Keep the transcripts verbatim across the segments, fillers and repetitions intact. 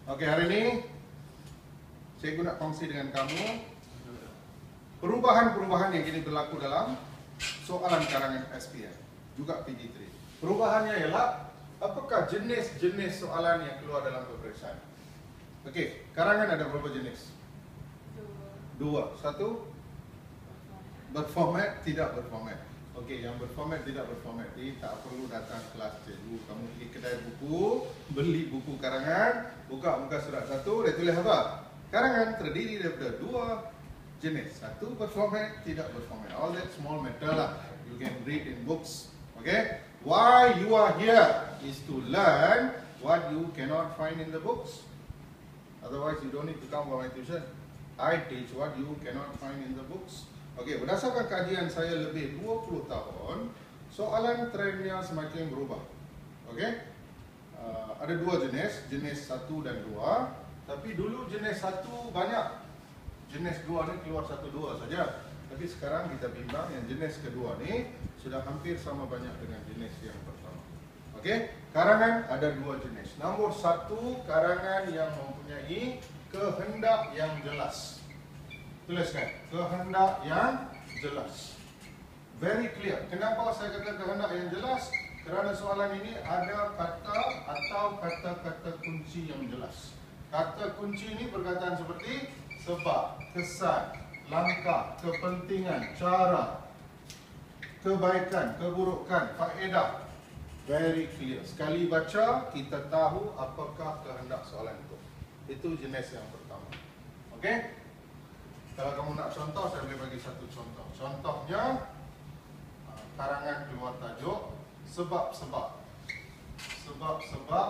Okey, hari ini saya nak kongsi dengan kamu perubahan-perubahan yang kini berlaku dalam soalan karangan S P M, juga P G tiga. Perubahannya ialah apakah jenis-jenis soalan yang keluar dalam peperiksaan. Okey, karangan ada berapa jenis? Dua. Satu, berformat, tidak berformat. Okey, yang berformat, tidak berformat ini tak perlu datang kelas cikgu. Kamu pergi kedai buku, beli buku karangan, buka muka surat satu, dia tulis apa? Karangan terdiri daripada dua jenis. Satu berformat, tidak berformat. All that small matter lah. You can read in books. Okay? Why you are here is to learn what you cannot find in the books. Otherwise, you don't need to come for my tuition. I teach what you cannot find in the books. Okey, berdasarkan kajian saya lebih dua puluh tahun, soalan trendnya semakin berubah. Okey? Uh, ada dua jenis, jenis satu dan dua. Tapi dulu jenis satu banyak. Jenis dua ni keluar satu dua saja. Tapi sekarang kita bimbang yang jenis kedua ni sudah hampir sama banyak dengan jenis yang pertama. Okey? Karangan ada dua jenis. Nombor satu, karangan yang mempunyai kehendak yang jelas. Tuliskan, kehendak yang jelas. Very clear. Kenapa saya kata kehendak yang jelas? Kerana soalan ini ada kata atau kata-kata kunci yang jelas. Kata kunci ini perkataan seperti sebab, kesan, langkah, kepentingan, cara, kebaikan, keburukan, faedah. Very clear. Sekali baca, kita tahu apakah kehendak soalan itu. Itu jenis yang pertama. Okey? Kalau kamu nak contoh, saya boleh bagi satu contoh. Contohnya, karangan keluar tajuk sebab-sebab. Sebab-sebab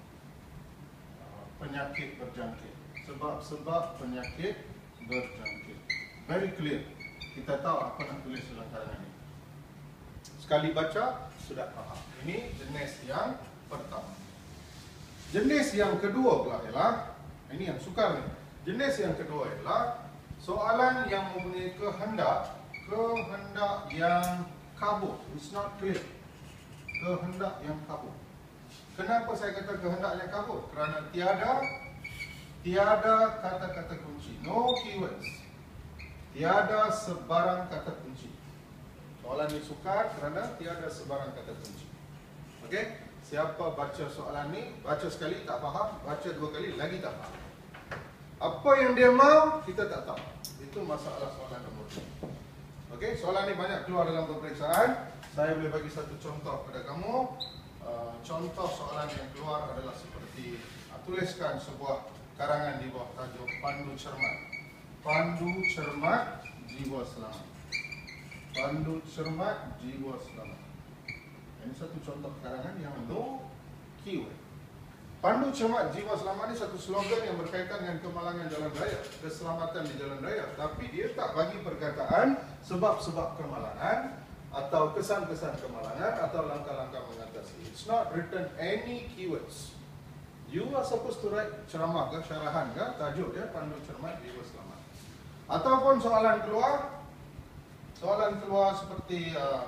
penyakit berjangkit. Sebab-sebab penyakit berjangkit. Very clear. Kita tahu apa nak tulis dalam karangan ini. Sekali baca, sudah faham. Ini jenis yang pertama. Jenis yang kedua pula ialah, ini yang sukar ni. Jenis yang kedua ialah soalan yang mempunyai kehendak, kehendak yang kabur. It's not clear. Kehendak yang kabur. Kenapa saya kata kehendak yang kabur? Kerana tiada, tiada kata-kata kunci. No keywords. Tiada sebarang kata kunci. Soalan ini sukar kerana tiada sebarang kata kunci. Okey? Siapa baca soalan ni, baca sekali tak faham, baca dua kali lagi tak faham. Apa yang dia mahu, kita tak tahu. Itu masalah soalan nombor dua. Okey, soalan ni banyak keluar dalam peperiksaan. Saya boleh bagi satu contoh kepada kamu. Uh, contoh soalan yang keluar adalah seperti uh, tuliskan sebuah karangan di bawah tajuk Pandu Cermat. Pandu Cermat Jiwa Selamat. Pandu Cermat Jiwa Selamat. Ini satu contoh karangan yang no keyword. Pandu Cermat Jiwa Selamat ni satu slogan yang berkaitan dengan kemalangan jalan raya, keselamatan di jalan raya. Tapi dia tak bagi perkataan sebab-sebab kemalangan atau kesan-kesan kemalangan atau langkah-langkah mengatasi. It's not written any keywords. You are supposed to write ceramah ke, syarahan ke, tajuk dia Pandu Cermat Jiwa Selamat. Ataupun soalan keluar, soalan keluar seperti uh,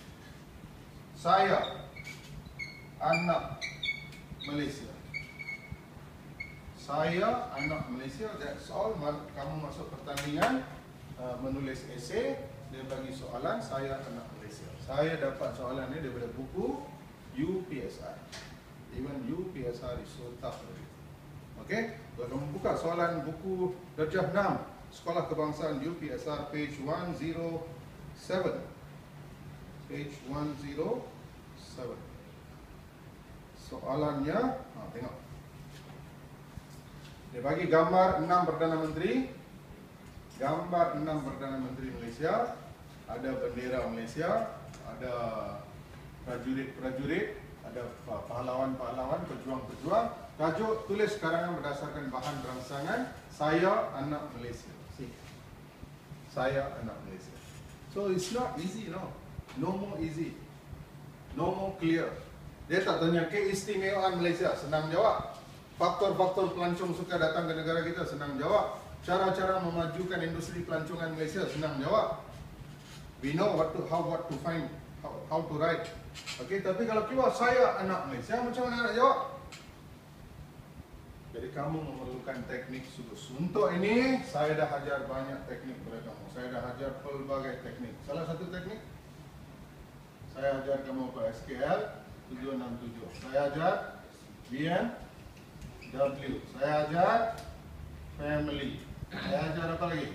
saya anak Malaysia. Saya anak Malaysia, that's all. Kamu masuk pertandingan, uh, menulis esei, dia bagi soalan, saya anak Malaysia. Saya dapat soalan ni daripada buku U P S R. Even U P S R is so tough. Okay? Kalau kamu buka soalan buku darjah enam, Sekolah Kebangsaan U P S R, page seratus tujuh. Page seratus tujuh. Soalannya, ha, tengok. Dia bagi gambar enam Perdana Menteri. Gambar enam Perdana Menteri Malaysia. Ada bendera Malaysia. Ada prajurit-prajurit. Ada pahlawan-pahlawan, pejuang-pejuang. Tajuk tulis karangan berdasarkan bahan rangsangan Saya Anak Malaysia. See? Saya Anak Malaysia. So it's not easy, no. No more easy. No more clear. Dia tak tanya keistimewaan Malaysia, senang jawab. Faktor-faktor pelancong suka datang ke negara kita, senang jawab. Cara-cara memajukan industri pelancongan Malaysia, senang jawab. We know what to, how what to find, how, how to write. Okay, tapi kalau keluar saya anak Malaysia, macam mana nak jawab? Jadi kamu memerlukan teknik sulus. Untuk ini, saya dah ajar banyak teknik kepada kamu. Saya dah ajar pelbagai teknik. Salah satu teknik, saya ajar kamu apa? S Q L tujuh enam tujuh. Saya ajar B N W. Saya ajar family. Saya ajar apa lagi?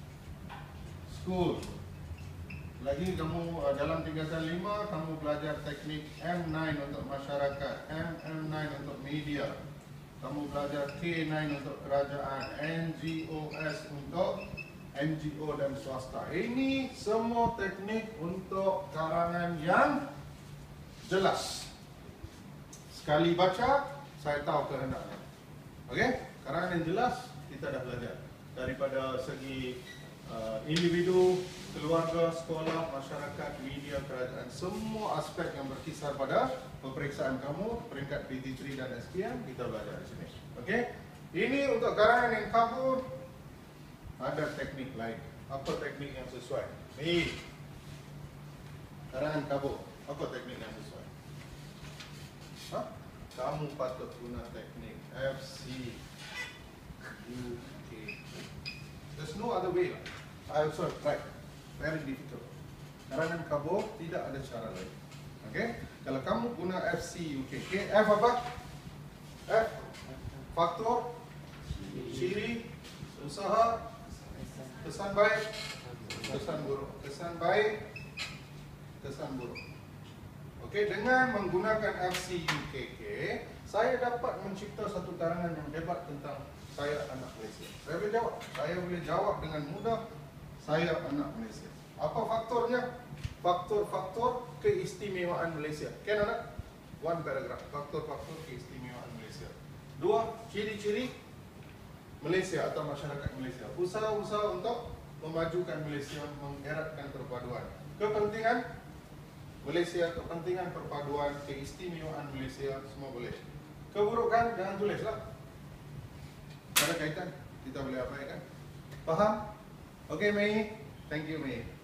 School. Lagi kamu dalam tingkatan lima, kamu belajar teknik M sembilan untuk masyarakat, M sembilan untuk media. Kamu belajar K sembilan untuk kerajaan, N G O S untuk N G O dan swasta. Ini semua teknik untuk karangan yang jelas. Sekali baca, saya tahu kehendaknya. Okey? Karangan yang jelas, kita dah belajar. Daripada segi uh, individu, keluarga, sekolah, masyarakat, media, kerajaan, semua aspek yang berkisar pada peperiksaan kamu, peringkat P T tiga dan S P M, kita belajar di sini. Okey? Ini untuk karangan yang kabur, ada teknik lain. Apa teknik yang sesuai? Ni. Karangan kabur, apa teknik yang sesuai? Ha? Kamu patut guna teknik F C U K. There's no other way lah. I also tried. Very difficult. Karangan kabur tidak ada cara lain. Okay? Kalau kamu guna F C U K, okay, F apa? F faktor, ciri, usaha, kesan baik, kesan buruk, kesan baik, kesan buruk. Okay, dengan menggunakan F C U K K, saya dapat mencipta satu karangan yang hebat tentang saya anak Malaysia. Saya boleh jawab. Saya boleh jawab dengan mudah. Saya anak Malaysia. Apa faktornya? Faktor-faktor keistimewaan Malaysia. Kan anak? One paragraph. Faktor-faktor keistimewaan Malaysia. Dua, ciri-ciri Malaysia atau masyarakat Malaysia. Usaha-usaha untuk memajukan Malaysia, mengeratkan perpaduan. Kepentingan Malaysia, kepentingan perpaduan, keistimewaan Malaysia, semua boleh. Keburukan, jangan tulislah. Ada kaitan, kita boleh abaikan. Faham? Okay, Mei. Thank you, Mei.